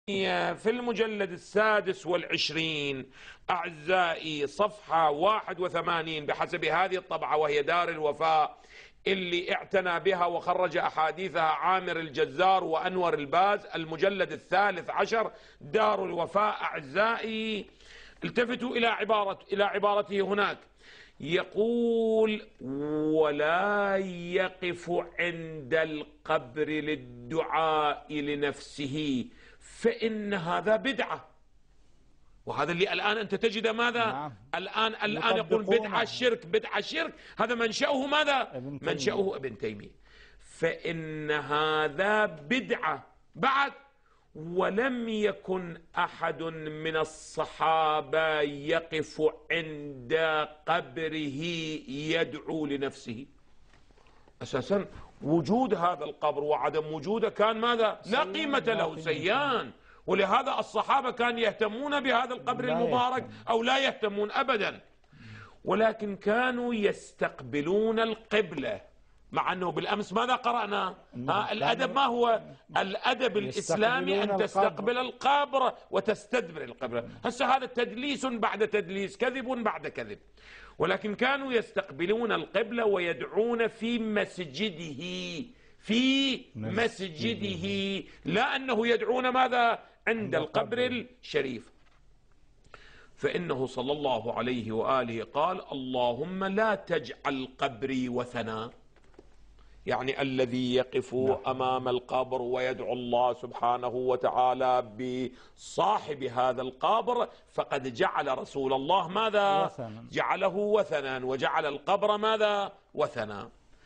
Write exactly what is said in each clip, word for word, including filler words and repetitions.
في المجلد السادس والعشرين أعزائي صفحة واحد وثمانين بحسب هذه الطبعة، وهي دار الوفاء اللي اعتنى بها وخرج أحاديثها عامر الجزار وأنور الباز. المجلد الثالث عشر دار الوفاء. أعزائي التفتوا إلى عبارة إلى عبارته هناك، يقول: ولا يقف عند القبر للدعاء لنفسه فإن هذا بدعة. وهذا اللي الآن أنت تجد ماذا؟ نعم. الآن الآن يقول بدعة شرك، بدعة شرك. هذا منشأه ماذا؟ منشأه ابن تيمية. فإن هذا بدعة. بعد: ولم يكن أحد من الصحابة يقف عند قبره يدعو لنفسه. أساسا وجود هذا القبر وعدم وجوده كان ماذا؟ لا قيمة له، سيان. ولهذا الصحابة كانوا يهتمون بهذا القبر المبارك أو لا يهتمون أبدا، ولكن كانوا يستقبلون القبلة. مع أنه بالأمس ماذا قرأنا؟ ها الأدب ما هو؟ الأدب الإسلامي أن تستقبل القبر وتستدبر القبر. هسه هذا تدليس بعد تدليس، كذب بعد كذب. ولكن كانوا يستقبلون القبلة ويدعون في مسجده، في مسجده، لا أنه يدعون ماذا؟ عند القبر الشريف. فإنه صلى الله عليه وآله قال: اللهم لا تجعل قبري وثنا. يعني الذي يقف أمام القبر ويدعو الله سبحانه وتعالى بصاحب هذا القبر فقد جعل رسول الله ماذا؟ وثنا. جعله وثنا، وجعل القبر ماذا؟ وثنا.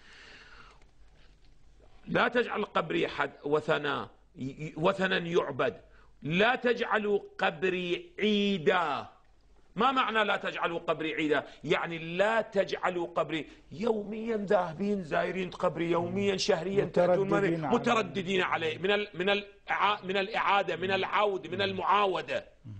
لا تجعل قبري حد وثنا، وثنا يعبد. لا تجعلوا قبري عيدا. ما معنى لا تجعلوا قبري عيدا؟ يعني لا تجعلوا قبري يوميا ذاهبين زائرين قبري، يوميا شهريا مترددين, مترددين عليه من ال من ال من الإعادة، من العود، من المعاودة.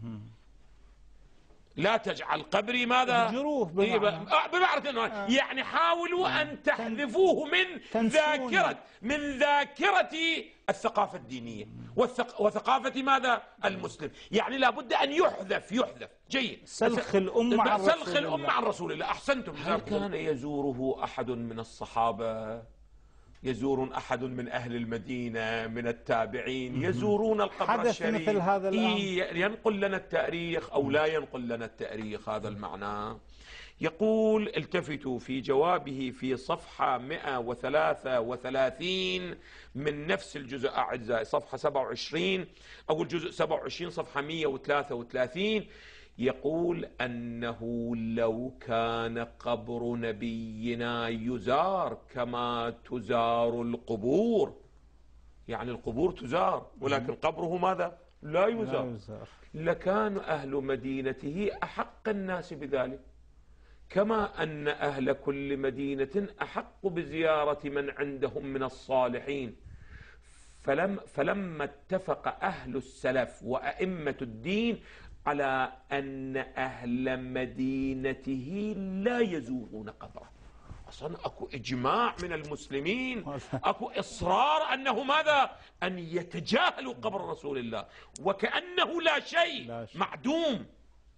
لا تجعل قبري ماذا؟ جروف بمعنى يعني حاولوا أن تحذفوه من ذاكرة من ذاكرة الثقافة الدينية وثقافة ماذا؟ المسلم. يعني لابد أن يحذف يحذف جيد. سلخ الأمة عن رسول الله. سلخ الأمة عن رسول الله. أحسنتم. هل كان يزوره أحد من الصحابة؟ يزور أحد من أهل المدينة من التابعين يزورون القبر الشريف؟ مثل هذا الأمر. ينقل لنا التاريخ أو لا ينقل لنا التاريخ؟ هذا المعنى. يقول: التفتوا في جوابه في صفحة مئة وثلاثة وثلاثين من نفس الجزء أعزائي، صفحة سبعة وعشرين أو الجزء سبعة وعشرين صفحة مئة وثلاثة وثلاثين، يقول أنه لو كان قبر نبينا يزار كما تزار القبور، يعني القبور تزار ولكن قبره ماذا؟ لا يزار، لكان أهل مدينته أحق الناس بذلك، كما أن أهل كل مدينة أحق بزيارة من عندهم من الصالحين. فلم فلما اتفق أهل السلف وأئمة الدين على أن أهل مدينته لا يزورون قبره، أصلا أكو إجماع من المسلمين، أكو إصرار أنه ماذا؟ أن يتجاهلوا قبر رسول الله وكأنه لا شيء، لا شيء. معدوم.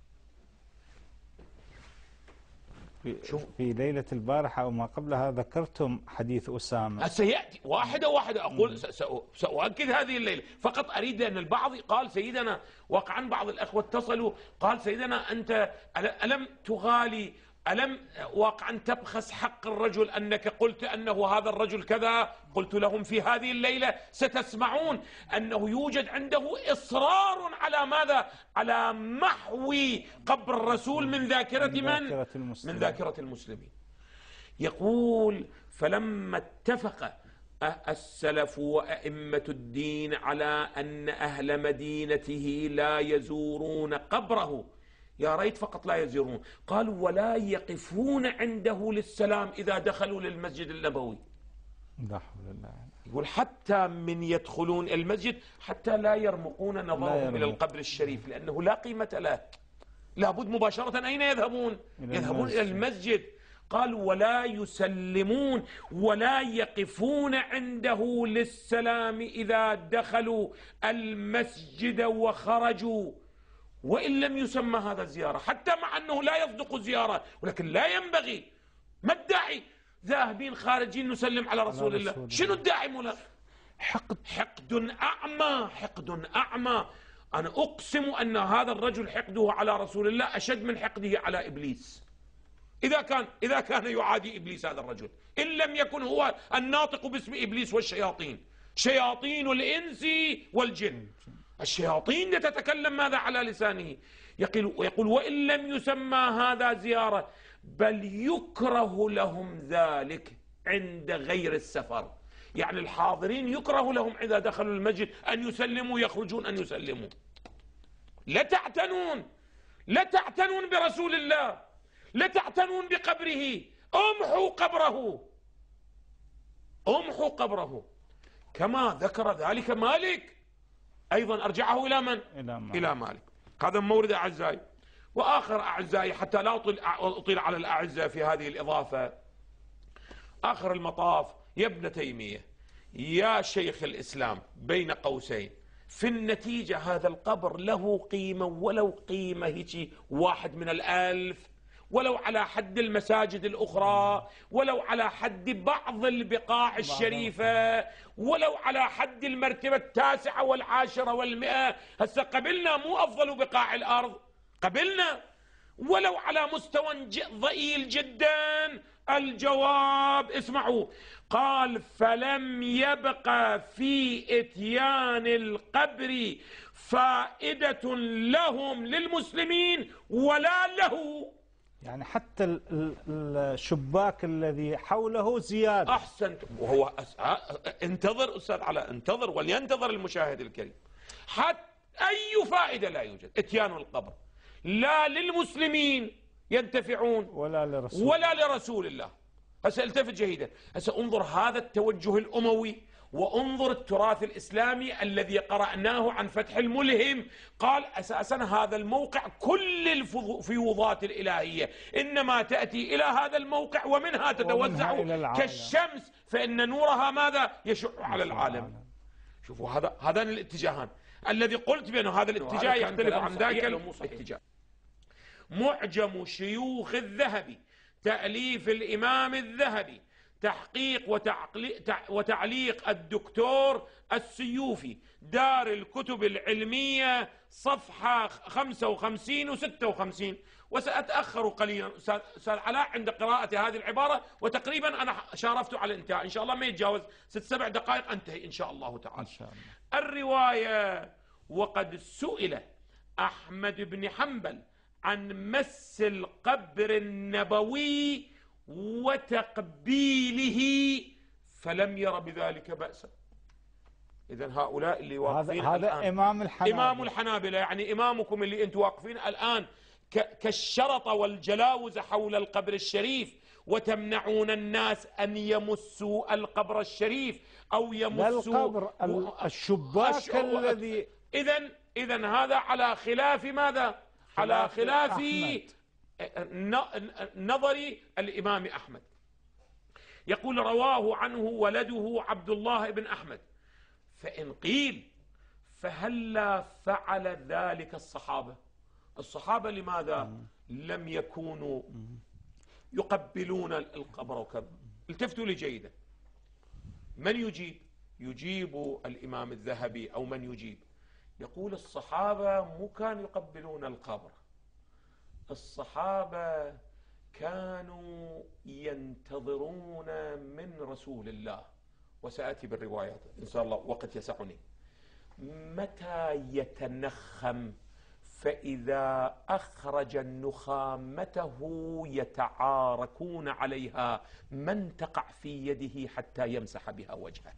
في, في ليلة البارحة وما قبلها ذكرتم حديث أسامة. سيأتي واحدة واحدة. أقول سأؤكد هذه الليلة، فقط أريد أن البعض قال سيدنا، وقعا بعض الأخوة اتصلوا قال سيدنا أنت ألم تغالي، ألم واقعا تبخس حق الرجل أنك قلت أنه هذا الرجل كذا؟ قلت لهم في هذه الليلة ستسمعون أنه يوجد عنده إصرار على ماذا؟ على محو قبر الرسول من ذاكرة من؟ من ذاكرة المسلمين. يقول: فلما اتفق السلف وأئمة الدين على أن أهل مدينته لا يزورون قبره، يا ريت فقط لا يزورون، قالوا: ولا يقفون عنده للسلام إذا دخلوا للمسجد النبوي. لا حول الله. يقول حتى من يدخلون المسجد حتى لا يرمقون نظرهم إلى القبر الشريف، لأنه لا قيمة له. لابد مباشرة أين يذهبون؟ يذهبون إلى المسجد. قال ولا يسلمون ولا يقفون عنده للسلام إذا دخلوا المسجد وخرجوا، وإن لم يسمى هذا زيارة، حتى مع أنه لا يصدق زيارة، ولكن لا ينبغي. ما الداعي؟ ذاهبين خارجين نسلم على رسول الله، رسول شنو الداعي مولا؟ حقد حقد أعمى، حقد أعمى. أنا أقسم أن هذا الرجل حقده على رسول الله أشد من حقده على إبليس، إذا كان إذا كان يعادي إبليس هذا الرجل، إن لم يكن هو الناطق باسم إبليس والشياطين، شياطين الإنس والجن. الشياطين تتكلم ماذا على لسانه؟ يقول, يقول وإن لم يسمى هذا زيارة بل يكره لهم ذلك عند غير السفر، يعني الحاضرين يكره لهم إذا دخلوا المسجد أن يسلموا، يخرجون أن يسلموا. لا تعتنون لا تعتنون برسول الله، لا تعتنون بقبره، امحوا قبره، امحوا قبره، كما ذكر ذلك مالك أيضا. أرجعه إلى من؟ إلى مالك. إلى مالك. هذا مورد أعزائي. وآخر أعزائي حتى لا أطيل على الأعزاء في هذه الإضافة، آخر المطاف يا ابن تيمية يا شيخ الإسلام بين قوسين، في النتيجة هذا القبر له قيمة، ولو قيمة هيك واحد من الألف، ولو على حد المساجد الأخرى، ولو على حد بعض البقاع الشريفة، ولو على حد المرتبة التاسعة والعاشرة والمئة. هسه قبلنا مو أفضل بقاع الأرض، قبلنا، ولو على مستوى ضئيل جدا. الجواب اسمعوا، قال فلم يبقى في إتيان القبر فائدة لهم للمسلمين ولا له. يعني حتى الشباك الذي حوله زيادة. أحسنت. وهو أس... انتظر أستاذ علاء، انتظر ولينتظر المشاهد الكريم. حتى أي فائدة لا يوجد إتيان القبر، لا للمسلمين ينتفعون ولا لرسول ولا لرسول الله. هسه التفت جيدا، هسه انظر هذا التوجه الأموي، وانظر التراث الإسلامي الذي قرأناه عن فتح الملهم. قال أساسا هذا الموقع كل الفيوضات الإلهية إنما تأتي إلى هذا الموقع ومنها تتوزع كالشمس، فإن نورها ماذا؟ يشع على العالم. شوفوا هذا هذان الاتجاهان الذي قلت بأنه هذا الاتجاه يختلف عن ذاك الاتجاه. معجم شيوخ الذهبي، تأليف الإمام الذهبي، تحقيق وتعليق الدكتور السيوفي، دار الكتب العلمية، صفحة خمسة وخمسين وستة وخمسين. وسأتأخر قليلا أستاذ علاء عند قراءة هذه العبارة، وتقريبا أنا شارفت على الانتهاء، إن شاء الله ما يتجاوز ست سبع دقائق أنتهي إن شاء الله تعالى. إن شاء الله. الرواية: وقد سئل أحمد بن حنبل عن مس القبر النبوي وتقبيله فلم ير بذلك بأسا. إذن هؤلاء اللي واقفين هذا الآن إمام الحنابلة، إمام الحنابلة يعني إمامكم اللي أنتم واقفين الآن كالشرطة والجلاوز حول القبر الشريف، وتمنعون الناس أن يمسوا القبر الشريف أو يمسوا القبر الشباك الذي. إذن إذن هذا على خلاف ماذا؟ على خلاف نظر الإمام أحمد. يقول رواه عنه ولده عبد الله بن أحمد. فإن قيل فهلا فعل ذلك الصحابة؟ الصحابة لماذا لم يكونوا يقبلون القبر وكذا؟ التفتوا لي جيدا، من يجيب؟ يجيب الإمام الذهبي أو من يجيب؟ يقول الصحابة مو كانوا يقبلون القبر، الصحابة كانوا ينتظرون من رسول الله، وسأتي بالروايات إن شاء الله وقت يسعني، متى يتنخم، فإذا أخرج نخامته يتعاركون عليها من تقع في يده حتى يمسح بها وجهه.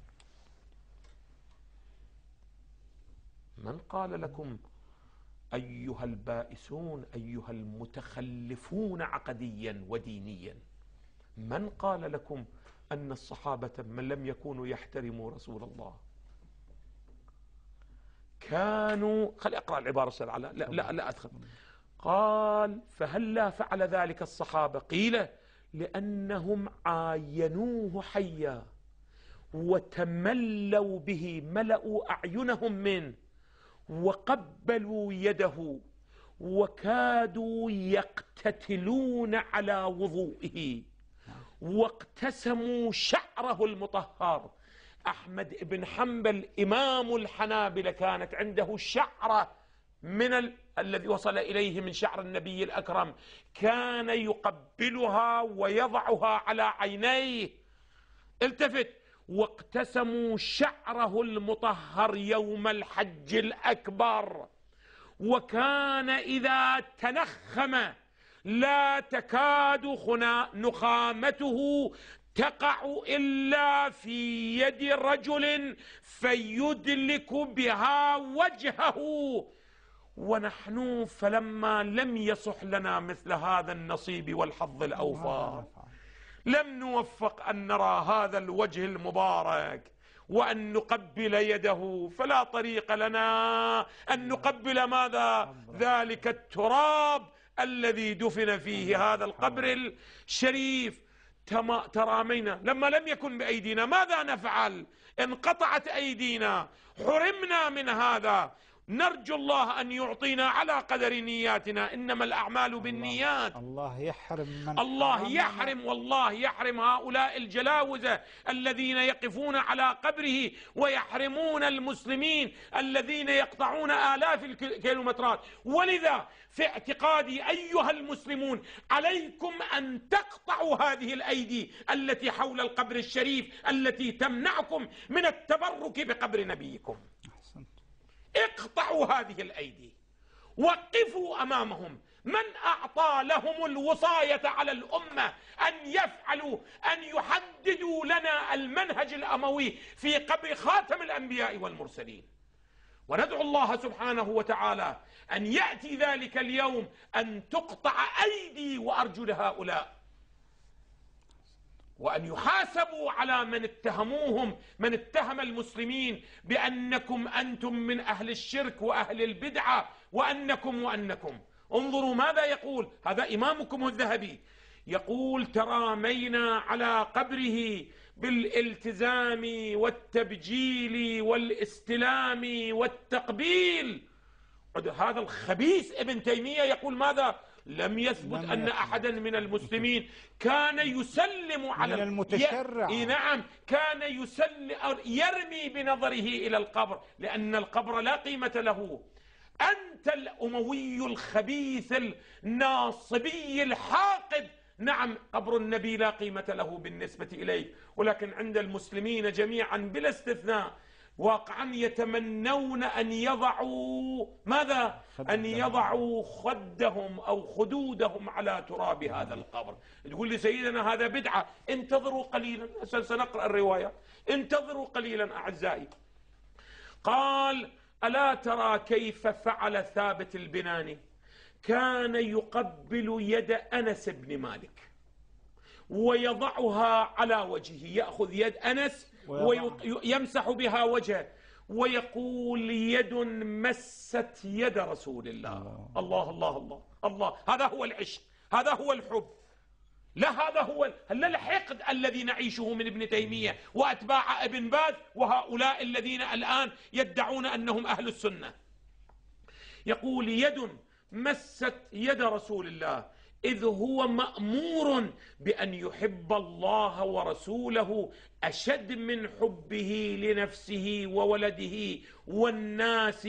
من قال لكم أيها البائسون أيها المتخلفون عقديا ودينيا، من قال لكم أن الصحابة من لم يكونوا يحترموا رسول الله كانوا؟ خلي أقرأ العبارة أستاذ علاء، لا, لا, لا أدخل. قال فهلا فعل ذلك الصحابة؟ قيل لأنهم عاينوه حيا وتملوا به، ملأوا أعينهم منه وقبلوا يده وكادوا يقتتلون على وضوئه واقتسموا شعره المطهر. أحمد بن حنبل إمام الحنابلة كانت عنده شعرة من ال... الذي وصل إليه من شعر النبي الأكرم، كان يقبلها ويضعها على عينيه. التفت، واقتسموا شعره المطهر يوم الحج الأكبر، وكان إذا تنخم لا تكاد نخامته تقع إلا في يد رجل فيدلك بها وجهه. ونحن فلما لم يصح لنا مثل هذا النصيب والحظ الأوفى، لم نوفق أن نرى هذا الوجه المبارك وأن نقبل يده، فلا طريق لنا أن نقبل ماذا؟ ذلك التراب الذي دفن فيه هذا القبر الشريف. ترامينا لما لم يكن بأيدينا ماذا نفعل؟ انقطعت أيدينا، حرمنا من هذا. نرجو الله أن يعطينا على قدر نياتنا، إنما الأعمال بالنيات. الله يحرم من الله يحرم، والله يحرم هؤلاء الجلاوزة الذين يقفون على قبره ويحرمون المسلمين الذين يقطعون آلاف الكيلومترات. ولذا في اعتقادي أيها المسلمون عليكم أن تقطعوا هذه الأيدي التي حول القبر الشريف التي تمنعكم من التبرك بقبر نبيكم. اقطعوا هذه الأيدي، وقفوا أمامهم. من أعطى لهم الوصاية على الأمة أن يفعلوا، أن يحددوا لنا المنهج الأموي في قبر خاتم الأنبياء والمرسلين؟ وندعو الله سبحانه وتعالى أن يأتي ذلك اليوم أن تقطع أيدي وأرجل هؤلاء، وأن يحاسبوا على من اتهموهم، من اتهم المسلمين بأنكم أنتم من أهل الشرك وأهل البدعة وأنكم وأنكم. انظروا ماذا يقول هذا إمامكم الذهبي، يقول: ترامينا على قبره بالالتزام والتبجيل والاستلام والتقبيل. هذا الخبيث ابن تيمية يقول ماذا؟ لم يثبت أن أحدا من المسلمين كان يسلم على المتشرع. ي... نعم، كان يسلم يرمي بنظره إلى القبر، لأن القبر لا قيمة له. أنت الأموي الخبيث الناصبي الحاقد، نعم، قبر النبي لا قيمة له بالنسبة إليك، ولكن عند المسلمين جميعا بلا استثناء واقعا يتمنون أن يضعوا ماذا؟ أن يضعوا خدهم أو خدودهم على تراب هذا القبر. تقول لي سيدنا هذا بدعة، انتظروا قليلا، سنقرأ الرواية، انتظروا قليلا أعزائي. قال: ألا ترى كيف فعل ثابت البناني؟ كان يقبل يد أنس بن مالك ويضعها على وجهه، يأخذ يد أنس ويمسح بها وجهه ويقول: يد مست يد رسول الله. الله الله الله الله. هذا هو العشق، هذا هو الحب، لا هذا هو لا الحقد الذي نعيشه من ابن تيمية وأتباع ابن باز وهؤلاء الذين الآن يدعون أنهم أهل السنة. يقول: يد مست يد رسول الله، إذ هو مأمور بأن يحب الله ورسوله أشد من حبه لنفسه وولده والناس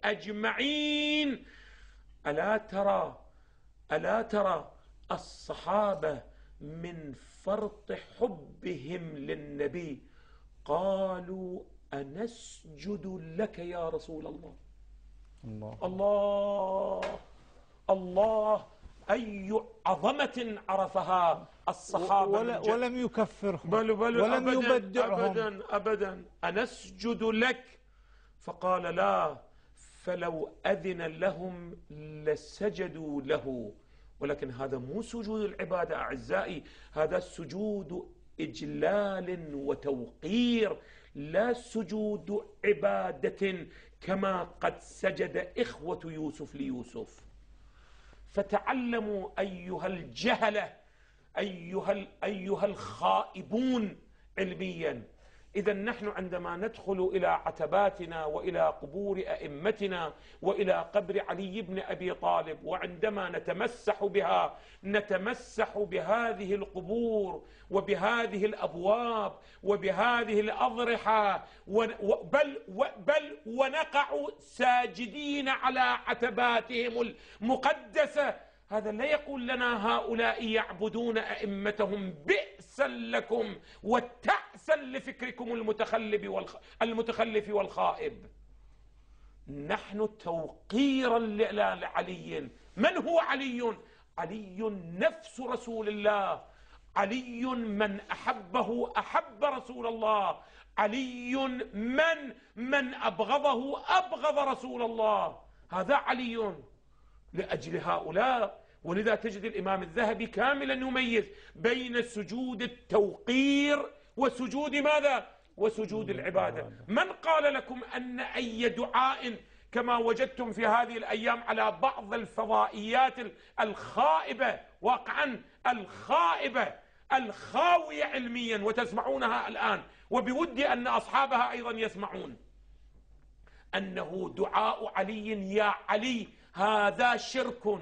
أجمعين. ألا ترى ألا ترى الصحابة من فرط حبهم للنبي قالوا: أنسجد لك يا رسول الله. الله الله الله. أي عظمة عرفها الصحابة، ولا ولم يكفرهم بل بل ولم أبداً يبدعهم أبدا أبدا. أنسجد لك؟ فقال: لا، فلو أذن لهم لسجدوا له. ولكن هذا مو سجود العبادة أعزائي، هذا سجود إجلال وتوقير، لا سجود عبادة كما قد سجد إخوة يوسف ليوسف. فتعلموا أيها الجهلة أيها, أيها الخائبون علميا، إذا نحن عندما ندخل إلى عتباتنا وإلى قبور أئمتنا وإلى قبر علي بن أبي طالب، وعندما نتمسح بها نتمسح بهذه القبور وبهذه الأبواب وبهذه الأضرحة، بل, بل ونقع ساجدين على عتباتهم المقدسة، هذا لا يقول لنا هؤلاء يعبدون أئمتهم بئسا لكم وتأسا لفكركم المتخلف المتخلف والخائب. نحن توقيرا لعلي. من هو علي؟ علي نفس رسول الله، علي من أحبه أحب رسول الله، علي من من أبغضه أبغض رسول الله، هذا علي. لأجل هؤلاء ولذا تجد الإمام الذهبي كاملا يميز بين سجود التوقير وسجود ماذا؟ وسجود العبادة. من قال لكم أن أي دعاء كما وجدتم في هذه الأيام على بعض الفضائيات الخائبة، واقعا الخائبة الخاوية علميا وتسمعونها الآن، وبودي أن أصحابها أيضا يسمعون، أنه دعاء علي يا علي هذا شرك.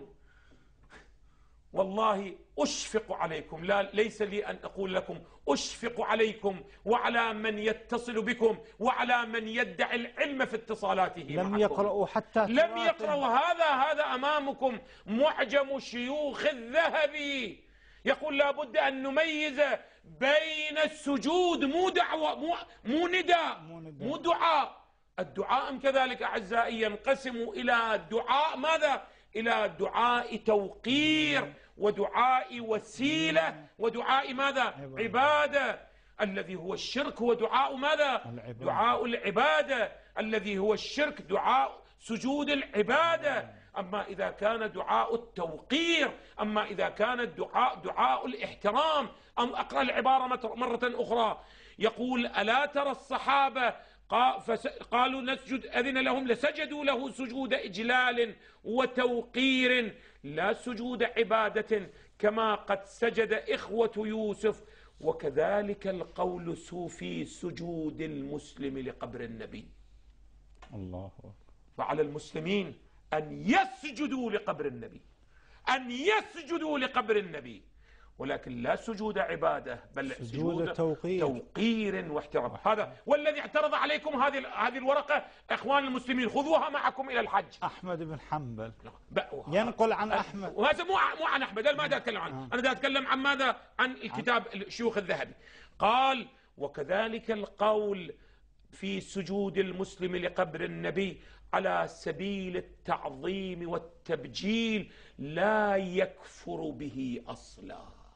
والله أشفق عليكم، لا ليس لي أن أقول لكم، أشفق عليكم وعلى من يتصل بكم وعلى من يدعي العلم في اتصالاته لم معكم. يقرأوا حتى لم يقرأوا. هذا هذا أمامكم معجم شيوخ الذهبي، يقول لابد أن نميز بين السجود، مو دعوة، مو, مو نداء، مو دعاء. الدعاء كذلك أعزائي ينقسم إلى دعاء ماذا؟ إلى دعاء توقير ودعاء وسيلة ودعاء ماذا؟ عبادة. الذي هو الشرك هو دعاء ماذا؟ دعاء العبادة. الذي هو الشرك دعاء سجود العبادة. أما إذا كان دعاء التوقير، أما إذا كان الدعاء دعاء الاحترام. أم أقرأ العبارة مرة أخرى، يقول ألا ترى الصحابة قالوا نسجد أذن لهم لسجدوا له سجود إجلال وتوقير لا سجود عبادة كما قد سجد إخوة يوسف. وكذلك القول في سجود المسلم لقبر النبي. الله أكبر. فعلى المسلمين أن يسجدوا لقبر النبي، أن يسجدوا لقبر النبي، ولكن لا سجود عبادة بل سجود, سجود توقير. توقير واحترام. هذا والذي اعترض عليكم هذه هذه الورقة اخوان المسلمين، خذوها معكم الى الحج. احمد بن حنبل ينقل عن احمد، وهذا مو مو عن احمد، انا ما دا اتكلم عنه، انا دا اتكلم عن ماذا؟ عن الكتاب الشيوخ الذهبي. قال وكذلك القول في سجود المسلم لقبر النبي على سبيل التعظيم والتبجيل لا يكفر به اصلا،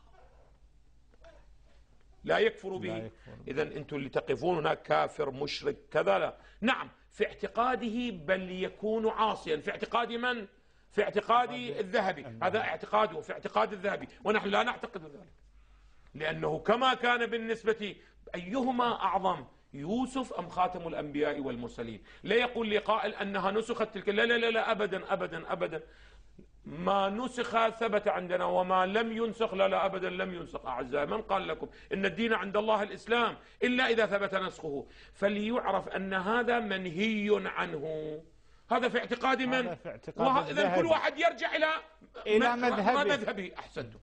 لا يكفر به. إذا أنتم اللي تقفون هناك كافر مشرك كذا، لا. نعم في اعتقاده بل يكون عاصيا، في اعتقاد من؟ في اعتقاد الذهبي، هذا اعتقاده في اعتقاد الذهبي، ونحن لا نعتقد ذلك، لأنه كما كان بالنسبة أيهما أعظم يوسف أم خاتم الأنبياء والمرسلين؟ لا يقول لي قائل أنها نسخت تلك، لا لا لا, لا أبدا أبدا أبدا، ما نسخ ثبت عندنا، وما لم ينسخ لا لا أبدا لم ينسخ. أعزائي من قال لكم إن الدين عند الله الإسلام إلا إذا ثبت نسخه؟ فليعرف أن هذا منهي عنه، هذا في اعتقاد من؟ إذا كل واحد يرجع إلى إلى مذهبه. مذهبي. أحسنتم.